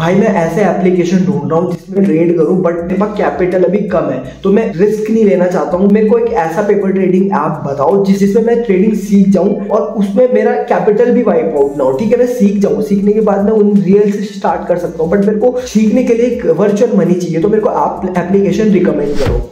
भाई मैं ऐसे एप्लीकेशन ढूंढ रहा हूँ जिसमें ट्रेड करूँ, बट मेरे पास कैपिटल अभी कम है, तो मैं रिस्क नहीं लेना चाहता हूँ। मेरे को एक ऐसा पेपर ट्रेडिंग ऐप बताओ जिसमें मैं ट्रेडिंग सीख जाऊँ और उसमें मेरा कैपिटल भी वाइप आउट ना हो। ठीक है, मैं सीख जाऊँ, सीखने के बाद मैं उन रियल से स्टार्ट कर सकता हूँ, बट मेरे को सीखने के लिए एक वर्चुअल मनी चाहिए। तो मेरे को आप एप्लीकेशन रिकमेंड करो।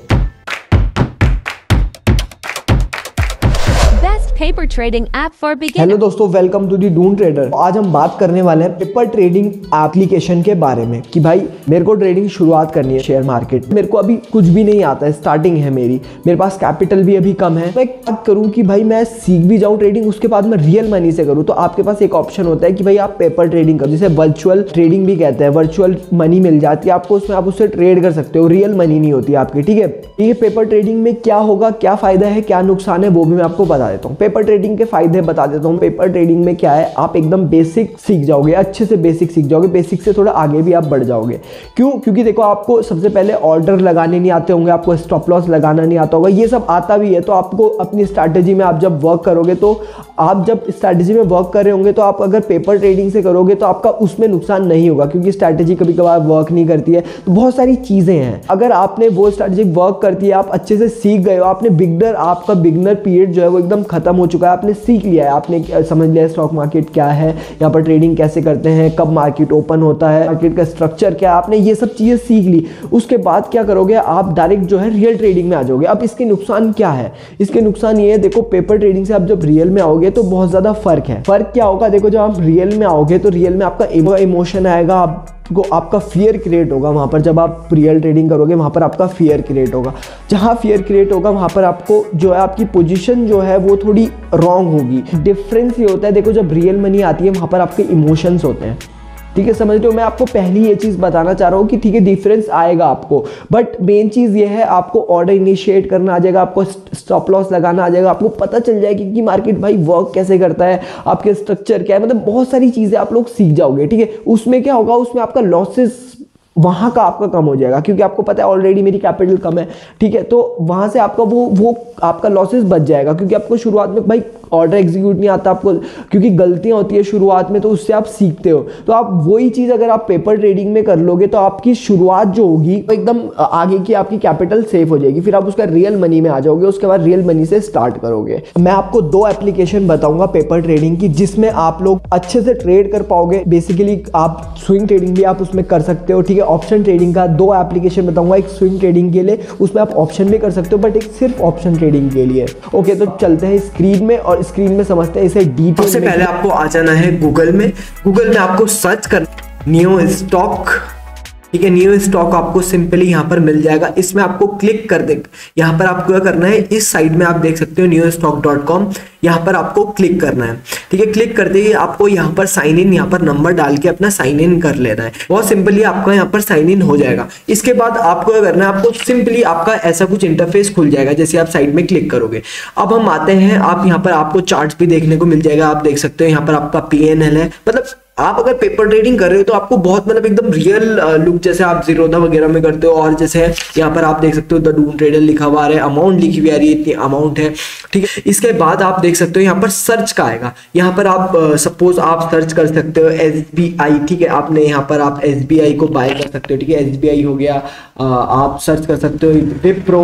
Paper trading app for beginner. Hello दोस्तों, welcome to the Doon trader. आज हम बात करने वाले हैं पेपर ट्रेडिंग एप्लीकेशन के बारे में कि भाई मेरे को ट्रेडिंग शुरुआत करनी है शेयर मार्केट। मेरे को अभी कुछ भी नहीं आता है, स्टार्टिंग है मेरे पास कैपिटल भी अभी कम है। मैं क्या करूं कि भाई मैं सीख भी जाऊं ट्रेडिंग, उसके बाद मैं रियल मनी से करूं। तो आपके पास एक ऑप्शन होता है कि भाई आप पेपर ट्रेडिंग करो, जिसे वर्चुअल ट्रेडिंग भी कहते हैं। वर्चुअल मनी मिल जाती है आपको, उसमें आप उससे ट्रेड कर सकते हो, रियल मनी नहीं होती आपकी। ठीक है, ये पेपर ट्रेडिंग में क्या होगा, क्या फायदा है, क्या नुकसान है, वो भी मैं आपको बता देता हूँ। पेपर ट्रेडिंग के फायदे बता देता हूं। पेपर ट्रेडिंग में क्या है, आप एकदम बेसिक सीख जाओगे, अच्छे से बेसिक सीख जाओगे, बेसिक से थोड़ा आगे भी आप बढ़ जाओगे। क्यों? क्योंकि देखो आपको सबसे पहले ऑर्डर लगाने नहीं आते होंगे, आपको स्टॉप लॉस लगाना नहीं आता होगा, ये सब आता भी है। तो आपको अपनी स्ट्रैटेजी में आप जब वर्क करोगे, तो आप जब स्ट्रैटेजी में वर्क कर रहे होंगे, तो आप अगर पेपर ट्रेडिंग से करोगे तो आपका उसमें नुकसान नहीं होगा, क्योंकि स्ट्रैटेजी कभी कभार वर्क नहीं करती है। तो बहुत सारी चीजें हैं, अगर आपने वो स्ट्रैटेजी वर्क करती है, आप अच्छे से सीख गए हो, आपका बिगनर पीरियड जो है वो एकदम खत्म हो चुका है, आपने सीख लिया है, आपने समझ लिया स्टॉक मार्केट क्या है, यहाँ पर ट्रेडिंग कैसे करते हैं, कब मार्केट ओपन होता है, मार्केट का स्ट्रक्चर क्या है, आपने ये सब चीजें सीख ली। उसके बाद क्या करोगे, आप डायरेक्ट जो है रियल ट्रेडिंग में आ जाओगे। अब इसके नुकसान क्या है? इसके नुकसान ये है, देखो पेपर ट्रेडिंग से आप जब रियल में आओगे तो बहुत ज्यादा फर्क है। फर्क क्या होगा, देखो जब आप रियल में आओगे तो रियल में आपका इमोशन आएगा, आपका फियर क्रिएट होगा। वहां पर जब आप रियल ट्रेडिंग करोगे, वहां पर आपका फियर क्रिएट होगा। जहां फियर क्रिएट होगा वहां पर आपको जो है आपकी पोजीशन जो है वो थोड़ी रॉन्ग होगी। डिफरेंस ये होता है, देखो जब रियल मनी आती है वहां पर आपके इमोशंस होते हैं। ठीक है, समझ रहे हो? मैं आपको पहली ये चीज बताना चाह रहा हूँ कि ठीक है डिफरेंस आएगा आपको, बट मेन चीज ये है, आपको ऑर्डर इनिशिएट करना आ जाएगा, आपको स्टॉप लॉस लगाना आ जाएगा, आपको पता चल जाएगा कि मार्केट भाई वर्क कैसे करता है, आपके स्ट्रक्चर क्या है, मतलब बहुत सारी चीजें आप लोग सीख जाओगे। ठीक है, उसमें क्या होगा, उसमें आपका लॉसेस वहां का आपका कम हो जाएगा, क्योंकि आपको पता है ऑलरेडी मेरी कैपिटल कम है। ठीक है, तो वहां से आपका वो आपका लॉसेस बच जाएगा, क्योंकि आपको शुरुआत में भाई ऑर्डर एग्जीक्यूट नहीं आता आपको, क्योंकि गलतियां होती है शुरुआत में, तो उससे आप सीखते हो। तो आप वही चीज अगर आप पेपर ट्रेडिंग में कर लोगे तो आपकी शुरुआत जो होगी वो एकदम आगे की आपकी कैपिटल सेफ हो जाएगी, फिर आप उसका रियल मनी में आ जाओगे, उसके बाद रियल मनी से स्टार्ट करोगे। मैं आपको 2 एप्लीकेशन बताऊंगा पेपर ट्रेडिंग की, जिसमें आप लोग अच्छे से ट्रेड कर पाओगे। बेसिकली आप स्विंग ट्रेडिंग भी आप उसमें कर सकते हो। ठीक है, ऑप्शन ट्रेडिंग का 2 एप्लीकेशन बताऊंगा, एक स्विंग ट्रेडिंग के लिए, उसमें आप ऑप्शन भी कर सकते हो, बट एक सिर्फ ऑप्शन ट्रेडिंग के लिए। ओके, तो चलते हैं स्क्रीन में और स्क्रीन में समझते हैं इसे डिटेल। सबसे पहले आपको आ जाना है गूगल में आपको सर्च कर नियो स्टॉक। ठीक है, न्यू स्टॉक आपको सिंपली यहाँ पर मिल जाएगा, इसमें आपको क्लिक कर दे। यहाँ पर आपको क्या करना है, इस साइड में आप देख सकते हो newstock.com, यहाँ पर आपको क्लिक करना है। ठीक है, क्लिक करते ही आपको यहाँ पर साइन इन, यहाँ पर नंबर डाल के अपना साइन इन कर लेना है। बहुत सिंपली आपका यहाँ पर साइन इन हो जाएगा। इसके बाद आपको क्या करना है, आपको सिंपली आपका ऐसा कुछ इंटरफेस खुल जाएगा जैसे आप साइड में क्लिक करोगे। अब हम आते हैं, आप यहाँ पर आपको चार्ट भी देखने को मिल जाएगा, आप देख सकते हो यहाँ पर आपका PNL है। मतलब आप अगर पेपर ट्रेडिंग कर रहे हो तो आपको बहुत मतलब एकदम रियल लुक, जैसे आप जीरोधा वगैरह में करते हो। और जैसे यहाँ पर आप देख सकते हो द डून ट्रेडर लिखा हुआ है, अमाउंट लिखी हुई आ रही है, इतनी अमाउंट है। ठीक है, इसके बाद आप देख सकते हो यहाँ पर सर्च का आएगा। यहाँ पर आप सपोज आप सर्च कर सकते हो SBI। ठीक है, आपने यहाँ पर आप SBI को बाय कर सकते हो। ठीक है, SBI हो गया। आप सर्च कर सकते हो विप्रो।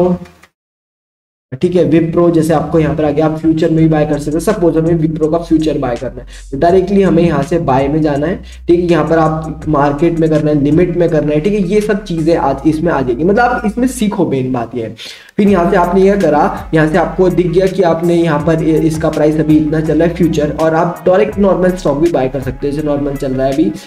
ठीक है, विप्रो जैसे आपको यहाँ पर आ गया, आप फ्यूचर में भी बाय कर सकते हो। सपोज हमें विप्रो का फ्यूचर बाय करना है, तो डायरेक्टली हमें यहाँ से बाय में जाना है। ठीक है, यहाँ पर आप मार्केट में करना है, लिमिट में करना है। ठीक है, ये सब चीजें आज इसमें आ जाएगी, मतलब आप इसमें सीखो, मेन बात ये है। फिर यहाँ से आपने यह करा, यहाँ से आपको दिख गया कि आपने यहाँ पर इसका प्राइस अभी इतना चल रहा है फ्यूचर, और आप डायरेक्ट नॉर्मल स्टॉक भी बाय कर सकते हो। जैसे नॉर्मल चल रहा है अभी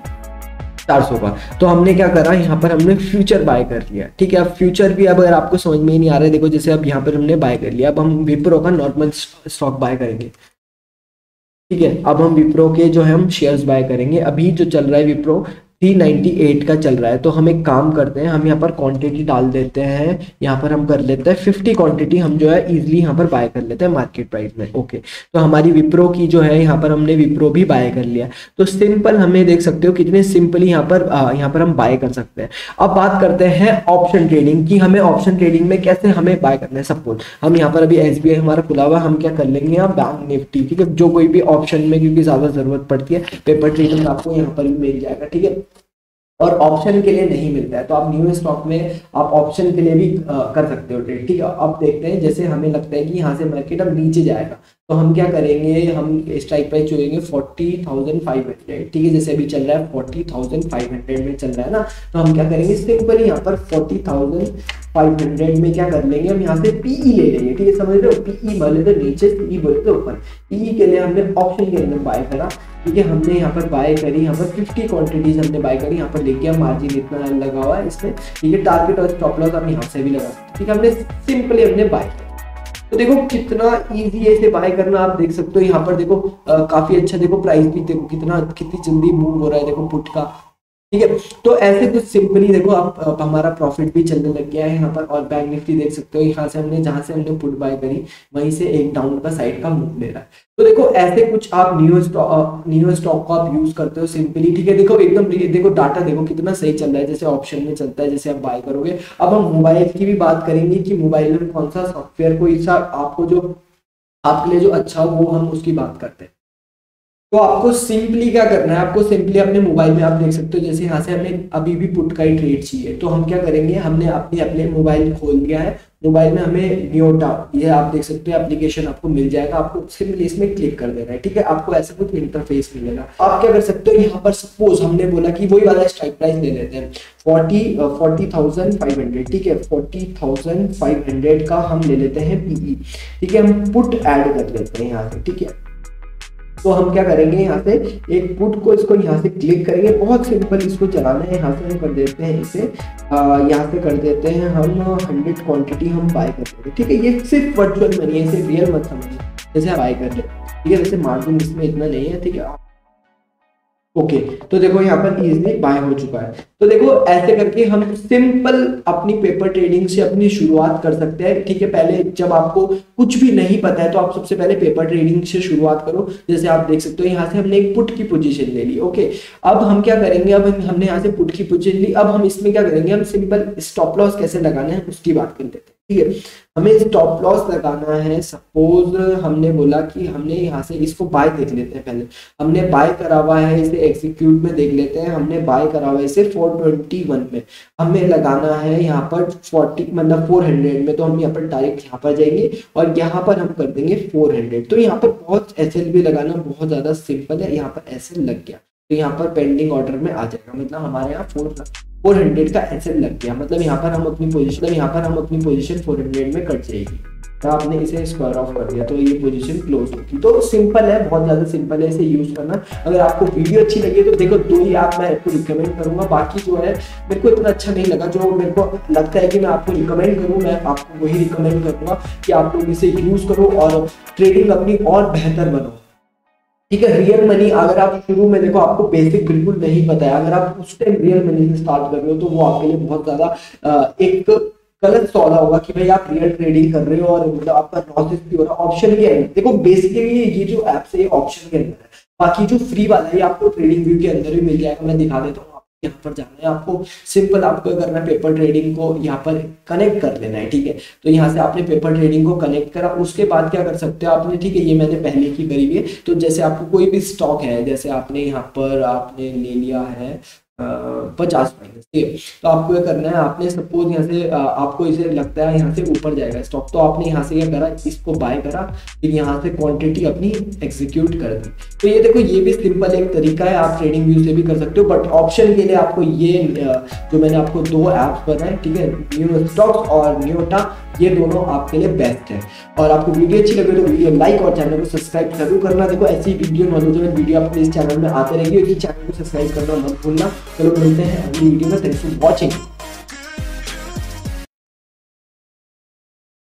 400 का, तो हमने क्या करा, यहाँ पर हमने फ्यूचर बाय कर लिया। ठीक है, अब फ्यूचर भी अब अगर आपको समझ में ही नहीं आ रहा है, देखो जैसे अब यहाँ पर हमने बाय कर लिया, अब हम विप्रो का नॉर्मल स्टॉक बाय करेंगे। ठीक है, अब हम विप्रो के जो है हम शेयर्स बाय करेंगे। अभी जो चल रहा है विप्रो 398 का चल रहा है। तो हम एक काम करते हैं, हम यहाँ पर क्वांटिटी डाल देते हैं, यहाँ पर हम कर लेते हैं 50 क्वांटिटी, हम जो है इजीली यहाँ पर बाय कर लेते हैं मार्केट प्राइस में। ओके, तो हमारी विप्रो की जो है यहाँ पर हमने विप्रो भी बाय कर लिया। तो सिंपल, हमें देख सकते हो कितने सिंपली यहाँ पर हम बाय कर सकते हैं। अब बात करते हैं ऑप्शन ट्रेडिंग की, हमें ऑप्शन ट्रेडिंग में कैसे हमें बाय करना है। सपोज हम यहाँ पर अभी SBI हमारा खुला हुआ, हम क्या कर लेंगे यहाँ बैंक निफ्टी। ठीक है, जो कोई भी ऑप्शन में, क्योंकि ज्यादा जरूरत पड़ती है, पेपर ट्रेडिंग आपको यहाँ पर भी मिल जाएगा। ठीक है, और ऑप्शन के लिए नहीं मिलता है। तो आप न्यू स्टॉक में आप ऑप्शन के लिए भी कर सकते हो ट्रेड, ठीक है। अब देखते हैं, जैसे हमें लगता है कि यहाँ से मार्केट अब नीचे जाएगा, तो हम क्या करेंगे, हम स्ट्राइक प्राइस चुनेंगे 40,500, ठीक है। जैसे अभी चल रहा है 40,500 में चल रहा है ना, तो हम क्या करेंगे, सिंपल यहाँ पर 40,500 में क्या कर लेंगे, हम यहाँ से पीई ले लेंगे, ठीक है। समझ रहे हो, पीई बोले तो नीचे, पीई बोले तो ऊपर। पीई के लिए हमने ऑप्शन के अंदर बाय करा, ठीक है। हमने यहाँ पर बाय करी, यहाँ पर 50 क्वांटिटीज हमने बाय करी, यहाँ पर लेके हम मार्जिन इतना लगा हुआ है इसमें, ठीक है। टारगेट और स्टॉप लॉस हम यहाँ से भी लगा सकते, ठीक है। हमने सिंपली हमने बाय किया। तो देखो कितना इजी है इसे बाय करना, आप देख सकते हो। यहाँ पर देखो काफी अच्छा, देखो प्राइस भी देखो कितनी जल्दी मूव हो रहा है, देखो पुट का, ठीक है। तो ऐसे कुछ सिंपली देखो आप हमारा प्रॉफिट भी चलने लग गया है यहाँ पर। और बैंक निफ्टी देख सकते हो, यहाँ से हमने जहां से हमने पुट बाय करी वहीं से एक डाउन का साइड का मूव ले रहा है। तो देखो ऐसे कुछ आप न्यू स्टॉक को आप यूज करते हो सिंपली, ठीक है। देखो एकदम देखो डाटा देखो कितना सही चल रहा है, जैसे ऑप्शन में चलता है, जैसे आप बाय करोगे। अब हम मोबाइल की भी बात करेंगे कि मोबाइल में कौन सा सॉफ्टवेयर को आपको जो आपके लिए जो अच्छा हो वो हम उसकी बात करते हैं। तो आपको सिंपली क्या करना है, आपको सिंपली अपने मोबाइल में आप देख सकते हो, जैसे यहाँ से हमें अभी भी पुट का ही ट्रेड चाहिए, तो हम क्या करेंगे, हमने अपने मोबाइल खोल लिया है। मोबाइल में हमें न्योटा, ये आप देख सकते हो एप्लीकेशन आपको मिल जाएगा, आपको सिंपली इसमें क्लिक कर देना है, ठीक है। आपको ऐसा कुछ इंटरफेस मिलेगा। आप क्या कर सकते हो, यहाँ पर सपोज हमने बोला कि वही वाला स्ट्राइक प्राइस ले लेते हैं 40,500, ठीक है। 40,500 का हम ले लेते हैं पीई, ठीक है। हम पुट ऐड कर लेते हैं यहाँ से, ठीक है। तो हम क्या करेंगे, यहाँ से एक पुट को इसको यहाँ से क्लिक करेंगे, बहुत सिंपल इसको चलाना है। यहाँ से हम कर देते हैं इसे, यहाँ से कर देते हैं हम 100 क्वांटिटी हम बाय कर देते हैं, ठीक है। ये सिर्फ वर्चुअल मनी है, सिर्फ रियल मत समझिए, जैसे आप बाय कर रहे हैं, ठीक है। वैसे मार्जिन इसमें इतना नहीं है, ठीक है। ओके तो देखो यहाँ पर इजीली बाय हो चुका है। तो देखो ऐसे करके हम सिंपल अपनी पेपर ट्रेडिंग से अपनी शुरुआत कर सकते हैं, ठीक है। पहले जब आपको कुछ भी नहीं पता है तो आप सबसे पहले पेपर ट्रेडिंग से शुरुआत करो। जैसे आप देख सकते हो यहाँ से हमने एक पुट की पोजीशन ले ली, ओके। अब हम क्या करेंगे, अब हमने यहाँ से पुट की पोजीशन ली, अब हम इसमें क्या करेंगे, हम सिंपल स्टॉप लॉस कैसे लगाना है उसकी बात कर लेते हैं, ठीक है। हमें स्टॉप लॉस लगाना है। सपोज हमने बोला कि हमने यहाँ से इसको बाय देख लेते हैं, पहले हमने बाय करा हुआ है इसे, एग्जीक्यूट में देख लेते हैं। हमने बाय करा हुआ है इसे 421 में, हमें लगाना है यहाँ पर 40 मतलब 400 में। तो हम यहाँ पर डायरेक्ट यहाँ पर जाएंगे और यहाँ पर हम कर देंगे 400। तो यहाँ पर बहुत SLB लगाना बहुत ज्यादा सिंपल है, यहाँ पर SL लग गया तो यहाँ पर पेंडिंग ऑर्डर में आ जाएगा, मतलब हमारे यहाँ 400 का SL लग गया, मतलब यहाँ पर हम अपनी पोजीशन 400 में कट जाएगी। तो आपने इसे स्क्वायर ऑफ कर दिया तो ये पोजीशन क्लोज होगी। तो सिंपल है, बहुत ज्यादा सिंपल है इसे यूज करना। अगर आपको वीडियो अच्छी लगी तो देखो 2 ही ऐप मैं आपको रिकमेंड करूंगा, बाकी जो है मेरे को इतना अच्छा नहीं लगा। जो मेरे को लगता है कि मैं आपको रिकमेंड करूँ, मैं आपको वही रिकमेंड करूंगा कि आप लोग इसे यूज करो और ट्रेडिंग अपनी और बेहतर बनो, ठीक है। रियल मनी अगर आप शुरू में देखो आपको बेसिक बिल्कुल नहीं पता है, अगर आप उस टाइम रियल मनी से स्टार्ट कर रहे हो तो वो आपके लिए बहुत ज्यादा एक गलत सौदा होगा कि भाई आप रियल ट्रेडिंग कर रहे हो और मतलब आपका लॉसेस भी हो रहा है। ऑप्शन के अंदर देखो, बेसिकली ये जो ऐप्स है ये ऑप्शन के अंदर है, बाकी जो फ्री वाला है आपको ट्रेडिंग व्यू के अंदर भी मिल जाएगा। मैं दिखा देता हूँ, यहाँ पर जाना है आपको, सिंपल आपको करना है पेपर ट्रेडिंग को यहाँ पर कनेक्ट कर लेना है, ठीक है। तो यहाँ से आपने पेपर ट्रेडिंग को कनेक्ट करा, उसके बाद क्या कर सकते हो आपने, ठीक है। ये मैंने पहले की करी हुई है। तो जैसे आपको कोई भी स्टॉक है, जैसे आपने यहाँ पर आपने ले लिया है 50 माइनस, ठीक है। तो आपको ये करना है, आपने सपोज यहाँ से आपको इसे लगता है यहाँ से ऊपर जाएगा स्टॉक, तो आपने यहाँ से क्या करा, इसको बाय करा, फिर यहाँ से क्वांटिटी अपनी एग्जीक्यूट कर दी। तो ये देखो ये भी सिंपल एक तरीका है, आप ट्रेडिंग व्यू से भी कर सकते हो। बट ऑप्शन के लिए आपको ये जो मैंने आपको 2 ऐप्स बताए, ठीक है, न्यू स्टॉक्स और न्योटा, ये दोनों आपके लिए बेस्ट है। और आपको वीडियो अच्छी लगे तो वीडियो लाइक और चैनल को सब्सक्राइब जरूर करना। देखो ऐसी वीडियो नॉलेजेबल वीडियो आपको इस चैनल में आते रहेगी, इस चैनल को सब्सक्राइब करना मत भूलना। चलो मिलते हैं अगली वीडियो में, थैंक्स फॉर वॉचिंग।